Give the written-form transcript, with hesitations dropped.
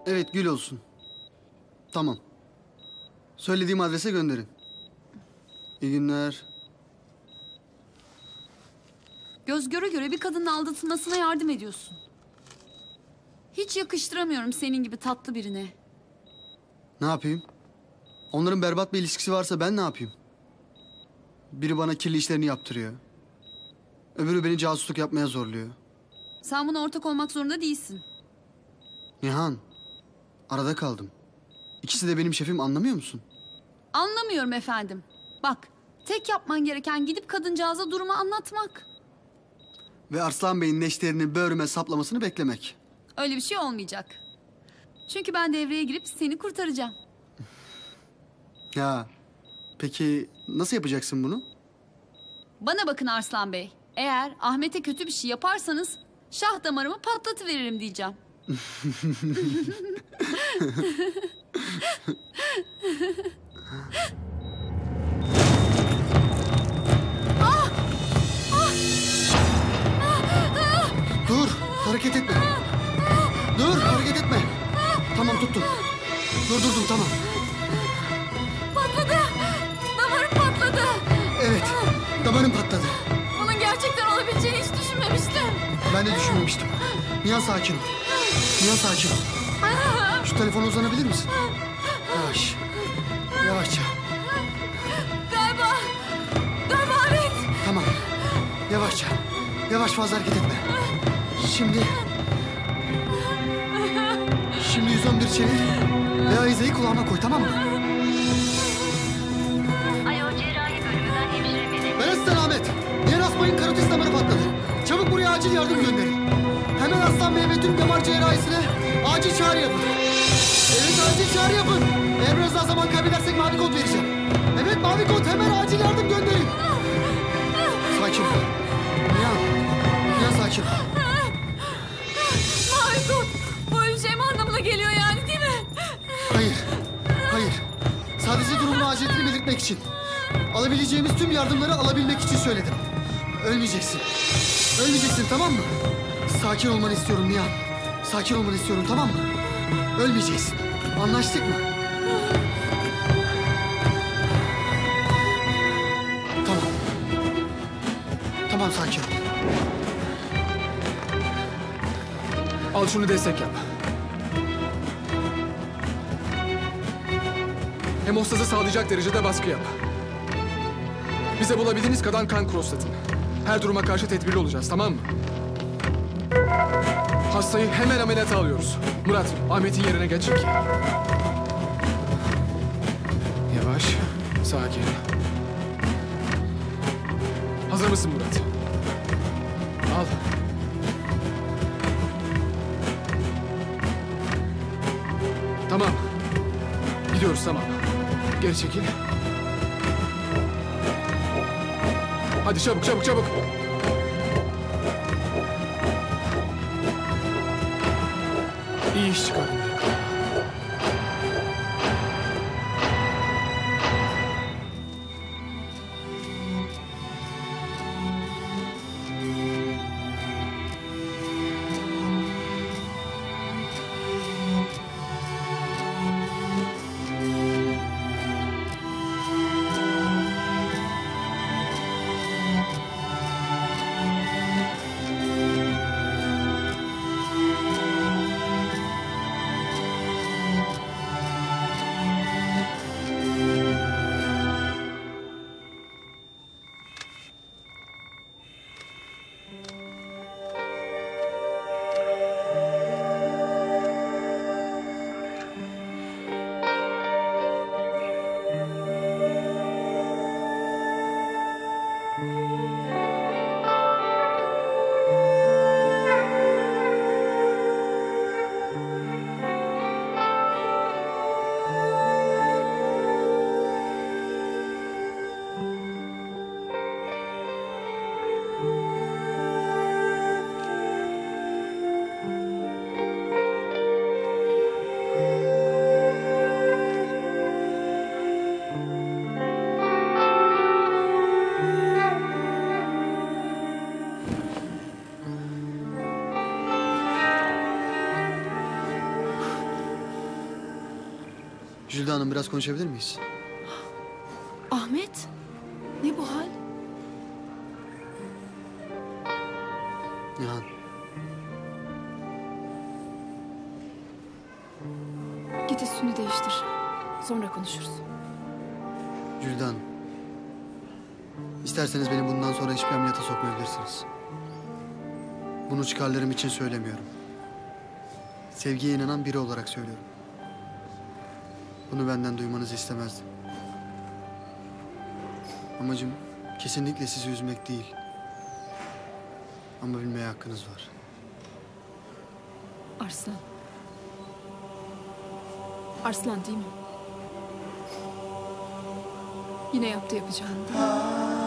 Evet, gül olsun. Tamam. Söylediğim adrese gönderin. İyi günler. Göz göre göre bir kadının aldatılmasına yardım ediyorsun. Hiç yakıştıramıyorum senin gibi tatlı birine. Ne yapayım? Onların berbat bir ilişkisi varsa ben ne yapayım? Biri bana kirli işlerini yaptırıyor. Öbürü beni casusluk yapmaya zorluyor. Sen buna ortak olmak zorunda değilsin. Nihan, arada kaldım. İkisi de benim şefim, anlamıyor musun? Anlamıyorum efendim. Bak, tek yapman gereken gidip kadıncağıza durumu anlatmak. Ve Arslan Bey'in neşterini böğrüme saplamasını beklemek. Öyle bir şey olmayacak. Çünkü ben devreye girip seni kurtaracağım. Ya, peki nasıl yapacaksın bunu? Bana bakın Arslan Bey. Eğer Ahmet'e kötü bir şey yaparsanız şah damarımı patlatıveririm diyeceğim. Dur, hareket etme. Dur, hareket etme. Tamam, tuttum. Durdurdum, tamam. Patladı! Damarım patladı! Evet, damarım patladı. Bunun gerçekten olabileceğini hiç düşünmemiştim. Ben de düşünmemiştim. Nihan, sakin ol. Nihan, sakin ol. Şu telefona uzanabilir misin? Yavaş. Yavaşça. Galiba evet. Tamam. Yavaşça. Yavaş, fazla hareket etme. Şimdi 111 çevir ve ayizeyi kulağıma koy, tamam mı? Alo, cerrahi bölümünden hemşire Melek. Ben Aslan Ahmet. Nihan Asmay'ın karotis damarı patladı. Çabuk buraya acil yardım gönderin. Hemen Aslan Bey ve tüm damar cerrahisine acil çağrı yapın. Evet, acil çağrı yapın. Eğer biraz daha zaman kaybedersek mavi kod vereceğim. Evet, mavi kod, hemen acil yardım gönderin. Sakin ol. Nihan sakin ol. Mavi kod. Bu öleceğim anlamına geliyor yani değil mi? Hayır, hayır. Sadece durumun aciliyetini belirtmek için. Alabileceğimiz tüm yardımları alabilmek için söyledim. Ölmeyeceksin. Ölmeyeceksin, tamam mı? Sakin olmanı istiyorum Nihan. Sakin olmanı istiyorum, tamam mı? Ölmeyeceksin. Anlaştık mı? Tamam. Tamam, sakin ol. Al şunu, destek yap. Hemostazı sağlayacak derecede baskı yap. Bize bulabildiğiniz kadar kan krostatın. Her duruma karşı tedbirli olacağız, tamam mı? Hastayı hemen ameliyata alıyoruz. Murat, Ahmet'in yerine geç çek. Yavaş, sakin. Hazır mısın Murat? Al. Tamam. Gidiyoruz, tamam. Geri çekil. Hadi çabuk, çabuk, çabuk. İyi iş çıkardın. Jülde Hanım biraz konuşabilir miyiz? Ahmet, ne bu hal? Nihan. Git üstünü değiştir. Sonra konuşuruz. Jülde Hanım. İsterseniz beni bundan sonra hiçbir ameliyata sokmayabilirsiniz. Bunu çıkarlarım için söylemiyorum. Sevgiye inanan biri olarak söylüyorum. Bunu benden duymanızı istemezdim. Amacım kesinlikle sizi üzmek değil. Ama bilmeye hakkınız var. Arslan. Arslan değil mi? Yine yaptı yapacağını.